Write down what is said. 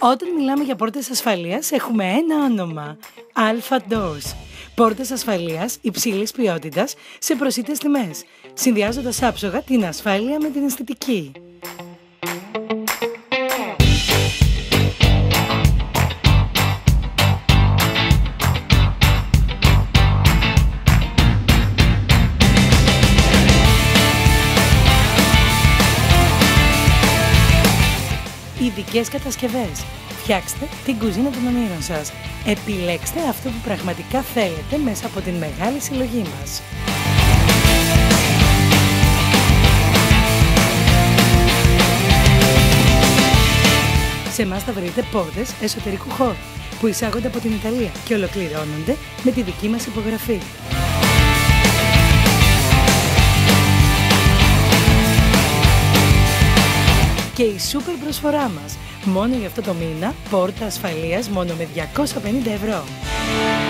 Όταν μιλάμε για πόρτες ασφαλείας έχουμε ένα όνομα, Alpha Doors. Πόρτες ασφαλείας υψηλής ποιότητας σε προσιτές τιμές, συνδυάζοντας άψογα την ασφάλεια με την αισθητική. Ειδικές κατασκευές. Φτιάξτε την κουζίνα των ονείρων σας. Επιλέξτε αυτό που πραγματικά θέλετε μέσα από την μεγάλη συλλογή μας. Σε εμάς θα βρείτε πόρτες εσωτερικού χώρου που εισάγονται από την Ιταλία και ολοκληρώνονται με τη δική μας υπογραφή. Και η σούπερ προσφορά μας. Μόνο για αυτό το μήνα, πόρτα ασφαλείας μόνο με 250 ευρώ.